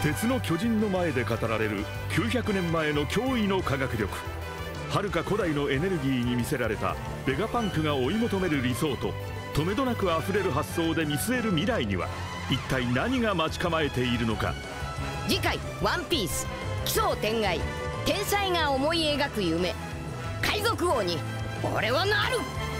鉄の巨人の前で語られる900年前の驚異の科学力。遥か古代のエネルギーに魅せられたベガパンクが追い求める理想と、とめどなくあふれる発想で見据える未来には一体何が待ち構えているのか。 次回「ワンピース奇想天外天才が思い描く夢、海賊王に俺はなる」。